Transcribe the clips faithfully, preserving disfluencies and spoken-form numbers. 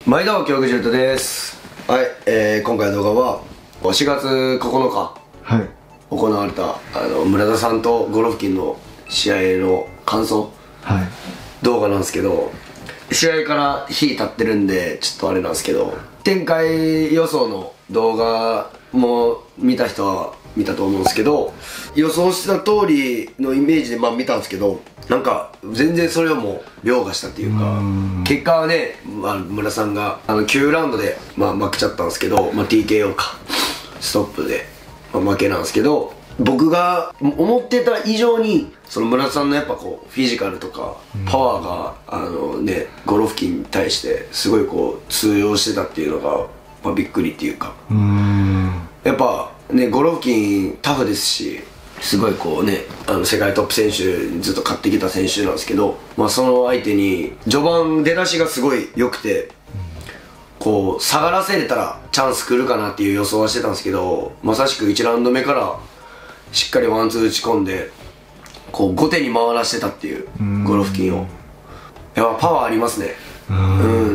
毎度京口太です。はい、えー、今回の動画はしがつここのか、 はい、 行われたあの村田さんとゴロフキンの試合の感想、 はい、 動画なんですけど、試合から日経ってるんでちょっとあれなんですけど、展開予想の動画も見た人は見たと思うんですけど、予想した通りのイメージでまあ見たんですけど、なんか全然それをもう凌駕したっていうか、結果はね、まあ、村さんがあのきゅうラウンドで、まあ、負けちゃったんですけど、まあ、ティーケーオー かストップで、まあ、負けなんですけど、僕が思ってた以上にその村さんのやっぱこうフィジカルとかパワーがあのねゴロフキンに対してすごいこう通用してたっていうのが、まあ、びっくりっていうか、うーんやっぱねゴロフキンタフですし、すごいこうねあの世界トップ選手ずっと勝ってきた選手なんですけど、まあ、その相手に序盤出だしがすごい良くて、こう下がらせれたらチャンス来るかなっていう予想はしてたんですけど、まさしくいちラウンド目からしっかりワンツー打ち込んでこう後手に回らしてたっていうゴロフキンを、やっぱパワーありますね。うん、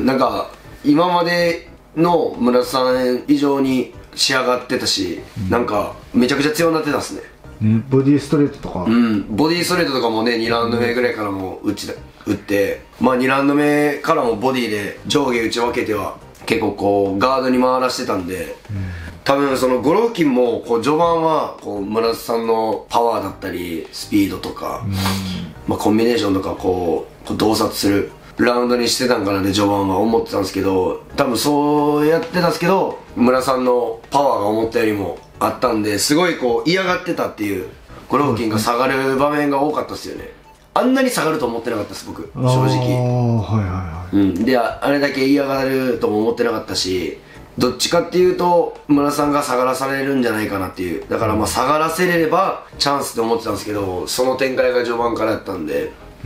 なんか今までの村田さん以上に仕上がってたし、うん、なんかめちゃくちゃ強くなってたっすね。 ね、ボディストレートとか、 うん、ボディストレートとかもねにラウンド目ぐらいからも打ち打って、まあにラウンド目からもボディで上下打ち分けては結構こうガードに回らしてたんで、うん、多分そのゴロフキンもこう序盤はこう村田さんのパワーだったりスピードとか、うん、まあコンビネーションとかこう、こう洞察するラウンドにしてたんかなって序盤は思ってたんですけど、多分そうやってたんですけど村さんのパワーが思ったよりもあったんで、すごいこう嫌がってたっていう、ゴロフキンが下がる場面が多かったですよね。あんなに下がると思ってなかったです僕、正直。ああ、はいはいはい、うん、であれだけ嫌がるとも思ってなかったし、どっちかっていうと村さんが下がらされるんじゃないかなっていう、だからまあ下がらせれればチャンスって思ってたんですけど、その展開が序盤からやったんで、うん、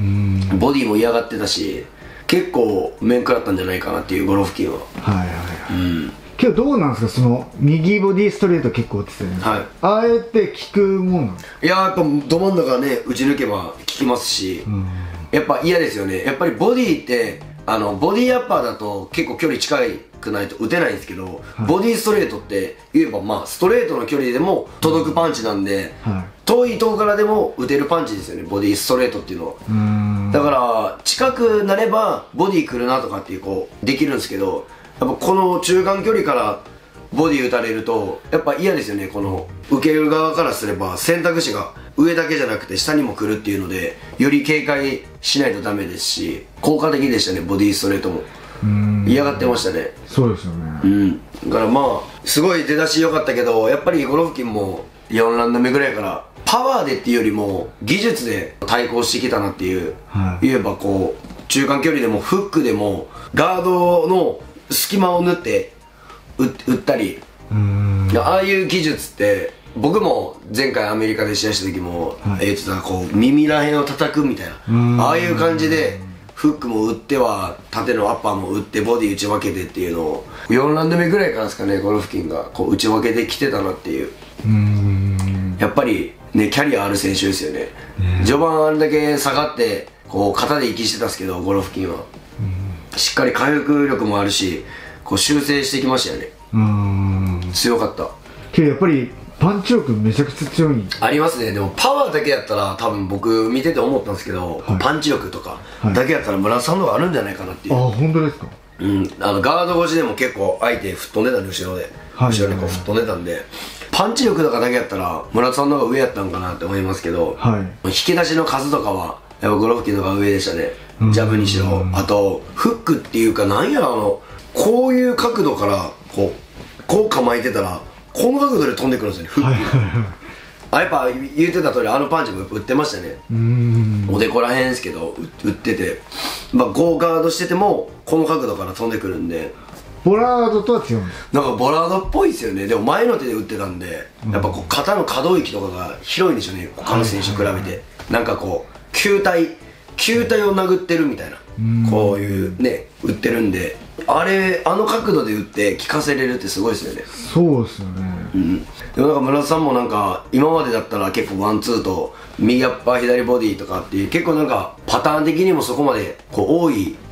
ボディも嫌がってたし結構面食らったんじゃないかなっていう、ゴロフキンは。はいはいはい、うん、 今日どうなんですか、その右ボディストレート結構打ってたよね、はい、ああやって効くもんなんですか？ いややっぱど真ん中ね打ち抜けば効きますし、うん、やっぱ嫌ですよね。やっぱりボディってあのボディアッパーだと結構距離近くないと打てないんですけど、はい、ボディストレートって言えばまあストレートの距離でも届くパンチなんで、はい、遠い遠からでも打てるパンチですよね、ボディストレートっていうのは。うーん、だから近くなればボディ来るなとかっていうこうできるんですけど、やっぱこの中間距離からボディ打たれるとやっぱ嫌ですよね。この受ける側からすれば選択肢が上だけじゃなくて下にも来るっていうので、より警戒しないとダメですし、効果的でしたねボディストレートも。うーん、嫌がってましたね。 そうですよね。 うん、だからまあすごい出だし良かったけど、やっぱりゴロフキンもよんラウンド目ぐらいからパワーでっていうよりも技術で対抗してきたなっていう、はい、言えばこう中間距離でもフックでもガードの隙間を縫って打ったり、うーん、ああいう技術って僕も前回アメリカで試合した時も、はい、えー、とこう耳らへんを叩くみたいな、ああいう感じでフックも打っては縦のアッパーも打ってボディ打ち分けてっていうのをよんラウンド目ぐらいからですかね、ゴロフキンがこう打ち分けてきてたなっていう。うーん、やっぱりねキャリアある選手ですよね。序盤あれだけ下がってこう肩で息してたんですけど、ゴロフキンはしっかり回復力もあるしこう修正してきましたよね。うーん、強かった。 けどやっぱりパンチ力めちゃくちゃ強いありますね。でもパワーだけやったら多分僕見てて思ったんですけど、はい、パンチ力とかだけやったら村田さんの方があるんじゃないかなっていう。 あ、本当ですか？ うん、あのガード越しでも結構相手吹っ飛んでたんで、後ろで、はい、後ろにこう吹っ飛んでたんで、パンチ力とかだけやったら村田さんの方が上やったんかなって思いますけど、はい、引き出しの数とかはやっぱゴロフキンの方が上でしたね。ジャブにしろ、あとフックっていうかなんやろ、あのこういう角度からこうこう構えてたらこの角度で飛んでくるんですよね、フック、はいはいはい、あ、やっぱ言ってた通りあのパンチも打ってましたね。うーん、おでこらへんですけど打ってて、まあゴーガードしててもこの角度から飛んでくるんで、 ボラードとは違うんです。 なんかボラードっぽいですよね。でも前の手で打ってたんで、うん、やっぱこう肩の可動域とかが広いんでしょうね、他の選手と比べて、はいはいはい、なんかこう球体球体を殴ってるみたいな、こういうね打ってるんで、あれあの角度で打って効かせれるってすごいですよね。 そうですよね。 うん、でもなんか村田さんもなんか今までだったら結構ワンツーと右アッパー左ボディとかっていう結構なんかパターン的にもそこまでこう多い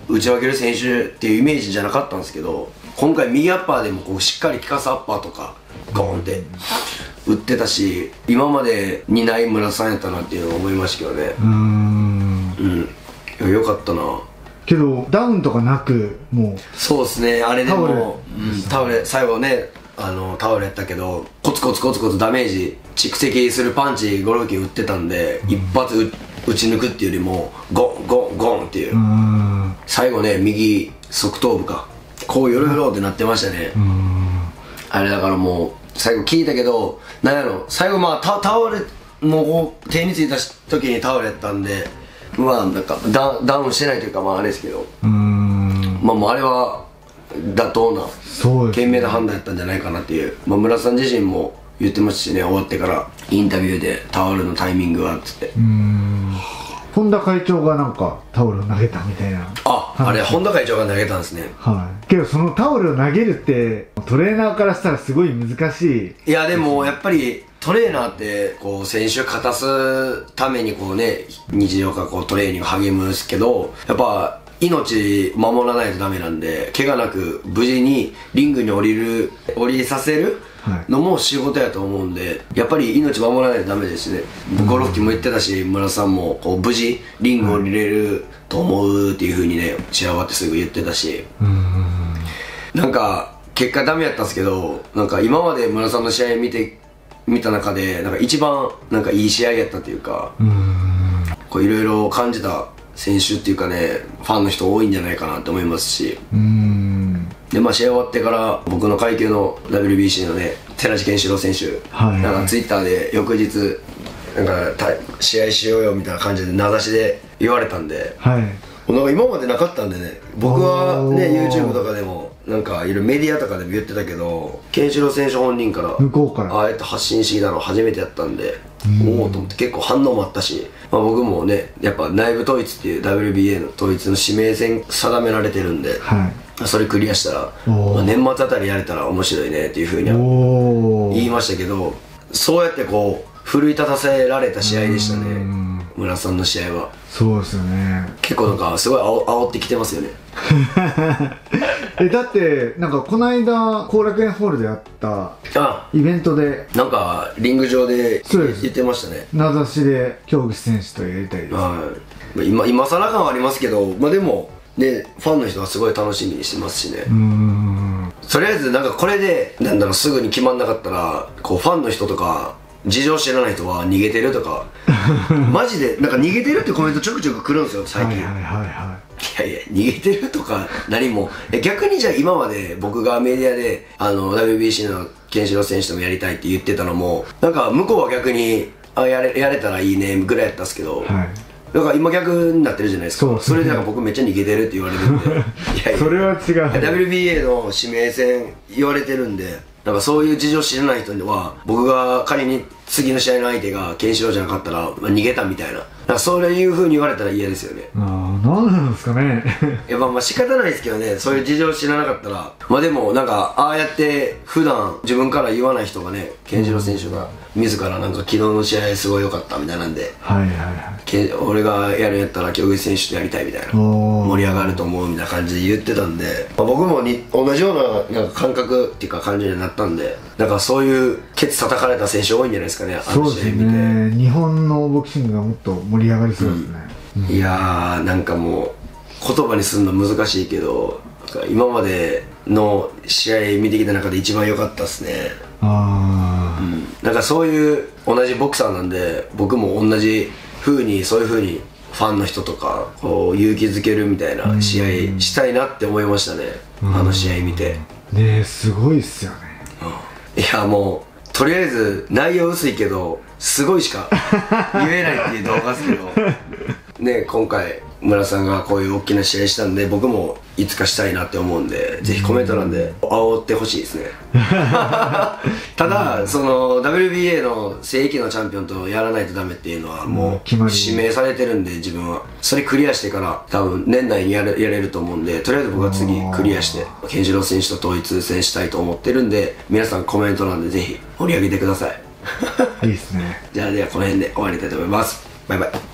打ち分ける選手っていうイメージじゃなかったんですけど、今回右アッパーでもこうしっかり効かすアッパーとかゴーンって打ってたし、今までにない村田さんやったなっていうのを思いましたけどね。うーん、うん、よかったな。 けどダウンとかなく、もうそうですね、あれでもタオル、うん、最後ね、あのタオルやったけどコツコツコツコツダメージ蓄積するパンチゴロフキン打ってたんで、うん、一発打ち抜くっていうよりもゴンゴンゴンっていう、うん、最後ね右側頭部かこうヨロヨロってなってましたね。うん、あれだからもう最後聞いたけど、なんやろ、最後まあタタオルもうこう手についた時にタオルやったんで、まあなんかダダウンしてないというか、まああれですけど、うーん、まあもうあれは妥当な賢明な判断やったんじゃないかなっていう、まあ、村田さん自身も言ってますしね、終わってからインタビューでタオルのタイミングはっつって、うーん、 本田会長がなんかタオルを投げたみたいな。 あ、あれ本田会長が投げたんですね。 はい。けどそのタオルを投げるってトレーナーからしたらすごい難しい。 いやでもやっぱりトレーナーってこう選手勝たすためにこうね、日常からこうトレーニング励むんですけど、やっぱ命守らないとダメなんで、怪我なく無事にリングに降りる降りさせるのも仕事やと思うんで、やっぱり命守らないとダメですね。ゴロフキンも言ってたし、村田さんもこう無事リング降りれると思うっていう風にね、試合終わってすぐ言ってたし、なんか結果ダメやったんですけど、なんか今まで村田さんの試合見て見た中でなんか一番なんかいい試合やったというか、こういろいろ感じた選手っていうかね、ファンの人多いんじゃないかなと思いますし、うーん、でまあ試合終わってから僕の階級の ダブリュービーシー のね寺地健志郎選手、はい、なんかツイッターで翌日なんか試合しようよみたいな感じで名指しで言われたんで、はい、なんか今までなかったんでね、僕はね YouTube とかでもなんかいろいろメディアとかでも言ってたけど、健志郎選手本人から向こうからああやって発信してきたの初めてやったんで、おおと思って結構反応もあったし、まあ、僕もねやっぱ内部統一っていう ダブリュービーエー の統一の指名戦定められてるんで、はい、それクリアしたら、まあ、年末あたりやれたら面白いねっていうふうには言いましたけど、そうやってこう奮い立たせられた試合でしたね、村田さんの試合は。そうですよね、結構なんかすごいあお煽ってきてますよね。 えだってなんかこの間後楽園ホールでやったイベントでなんかリング上で言ってましたね、 名指しで京口選手とやりたいです。 はい、今今更感はありますけど、まあでもねファンの人はすごい楽しみにしてますしね。うーん、とりあえずなんかこれでなんだろう、すぐに決まんなかったらこうファンの人とか事情知らない人は逃げてるとかマジでなんか逃げてるってコメントちょくちょく来るんですよ最近。はいはいはいはい、いやいや逃げてるとか何も逆にじゃあ今まで僕がメディアであの ダブリュービーシー の健志郎選手ともやりたいって言ってたのも、なんか向こうは逆にあやれやれたらいいねぐらいやったんですけど、はい、だから今逆になってるじゃないですか。 そうですね、それでなんか僕めっちゃ逃げてるって言われるんでいやいやそれは違う。 ダブリュービーエー の指名戦言われてるんで、なんかそういう事情知らない人には僕が仮に次の試合の相手がケンシロウじゃなかったら、まあ、逃げたみたいな、なんかそういう風に言われたら嫌ですよね。 ああ、なんなんですかね。 やっぱまあ仕方ないですけどね、そういう事情知らなかったら。まあでもなんかああやって普段自分から言わない人がね、ケンシロウ選手が自らなんか昨日の試合すごい良かったみたいなんで、はいはいはい、俺がやるんやったら京口選手とやりたいみたいな、盛り上がると思うみたいな感じで言ってたんで、まあ、僕もに同じような、なんか感覚っていうか感じになったんで、なんかそういうケツ叩かれた選手多いんじゃないですかね、あの試合見て。そうですね、 日本のボクシングがもっと盛り上がりそうですね、 うんうん、いやーなんかもう言葉にするの難しいけど、今までの試合見てきた中で一番良かったですね。あ、うん、なんかそういう同じボクサーなんで、僕も同じ風にそういう風にファンの人とかこう勇気づけるみたいな試合したいなって思いましたね、あの試合見て。 ねえ、すごいっすよね、 うん、いやもうとりあえず内容薄いけどすごいしか言えないっていう動画ですけどね、今回村さんがこういう大きな試合したんで、僕もいつかしたいなって思うんで、ぜひコメント欄で煽ってほしいですねただその ダブリュービーエー の正規のチャンピオンとやらないとダメっていうのはもう指名されてるんで、自分はそれクリアしてから多分年内にやれ、やれると思うんで、とりあえず僕は次クリアしてケンシロウ選手と統一戦したいと思ってるんで、皆さんコメント欄でぜひ盛り上げてくださいいいですね。 じゃあではこの辺で終わりたいと思います。バイバイ。